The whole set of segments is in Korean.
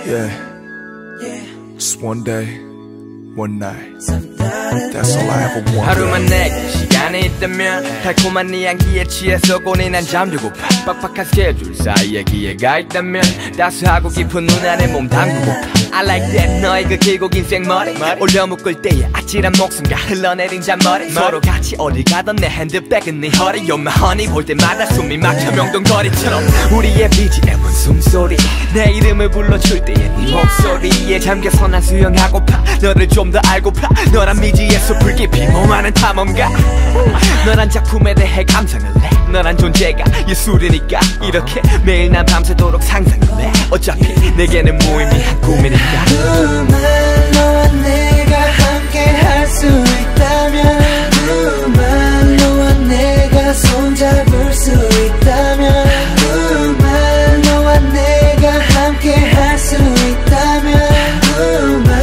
Yeah, just one day, one night. That's all I ever want. 하루만 내게 시간이 있다면 달콤한 네 향기에 취해서 고뇌난 잠들고파. 빡빡한 스케줄 사이에 기회가 있다면 따스하고 깊은 눈 안에 몸 담그고파. I like that 너의 그 길고 긴 생머리 올려 묶을 때의 아찔한 목숨과 흘러내린 잔머리 서로 같이 어딜 가던 내 핸드백은 네 허리 You're my honey 볼 때마다 숨이 막혀 명동거리처럼 우리의 BGM은 숨소리 내 이름을 불러줄 때의 네 목소리에 잠겨서 난 수영하고파 너를 좀 더 알고파 너란 미지의 숲을 깊이 몸하는 탐험가 너란 작품에 대해 감상을 해 너란 존재가 예술이니까 이렇게 매일 난 밤새도록 상상을 해 어차피 내게는 무의미한 꿈이니까 누구만 너와 내가 함께 할 수 있다면 누구만 너와 내가 손잡을 수 있다면 누구만 너와 내가 함께 할 수 있다면 누구만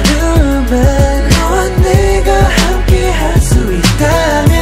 너와 내가 함께 할 수 있다면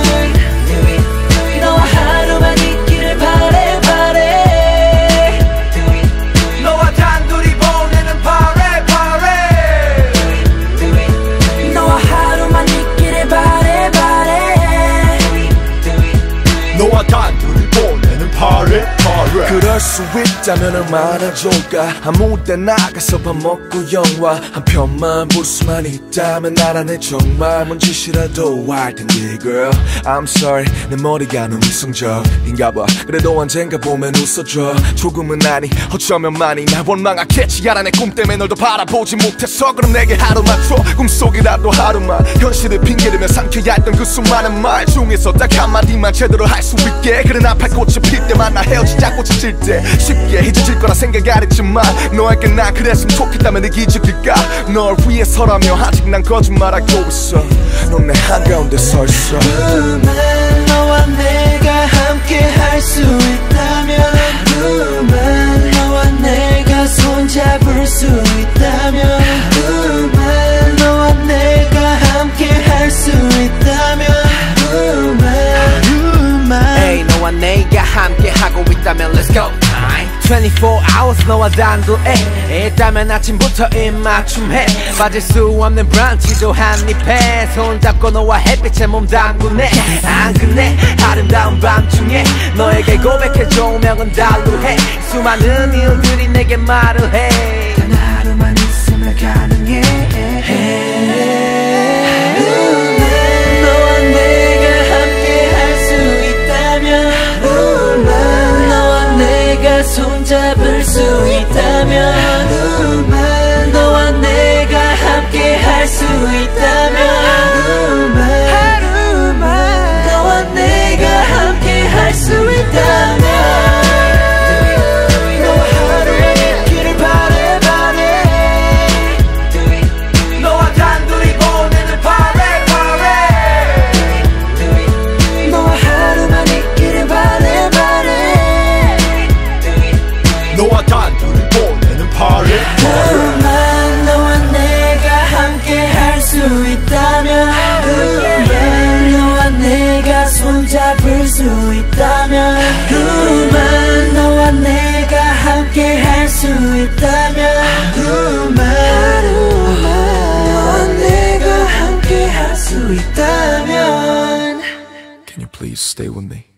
너와 하루만 있기를 바래 바래 너와 단둘이 보내는 파래 파래 너와 하루만 있기를 바래 바래 너와 단둘이 보내는 파래 파래 그럴 수 있다면 얼마나 좋을까 아무 때 나가서 밥 먹고 영화 한 편만 볼 수만 있다면 나라네 정말 뭔 짓이라도 할 텐데 girl I'm sorry 내 머리가 너무 이성적인가 봐 그래도 언젠가 보면 웃어줘 조금은 아니 어쩌면 많이 날 원망하겠지 알아 내 꿈 때문에 널 더 바라보지 못해서 그럼 내게 하루만 줘 꿈속이라도 하루만 현실을 핑계대며 삼켜야 했던 그 수많은 말 중에서 딱 한마디만 제대로 할 수 있게 그래 나팔 꽃이 필 때만 나 헤어지자 꽃이 질 때 쉽게 잊어질 거라 생각 안 했지만 너에게 난 그랬으면 좋겠다면 내 기적일까 널 위해서라며 아직 난 거짓말하고 있어 넌 내 한가운데 서 있어 누구만 너와 내가 함께 할 수 있다면 누구만 너와 내가 손잡을 수 있다면 누구만 너와 내가 함께 할 수 있다면 누구만 Hey 너와 내가 함께 하고 있다면 Let's go 24 hours 너와 단둘에 있다면 아침부터 입맞춤해 빠질 수 없는 브런치도 한입해 손잡고 너와 햇빛에 몸 담그네 안 끝내 아름다운 밤중에 너에게 고백해줘 운명은 달루해 수많은 일들이 내게 말을 해 단 하루만 있으면 가능해 너와 내가 함께 할 수 있다면 너와 내가 손잡을 수 있다면 누구만 너와 내가 함께 할 수 있다면 하루만 너와 내가 함께 할 수 있다면 너와 하루만 있기를 바래 바래 너와 단둘이 보내는 파래 파래 너와 하루만 있기를 바래 바래 너와 단둘이 보내는 파래 누구만 너와 내가 함께 할 수 있다면 누구만 너와 내가 손잡을 수 있다면 누구만 너와 내가 함께 할 수 있다면 누구만 너와 내가 함께 할 수 있다면 Can you please stay with me?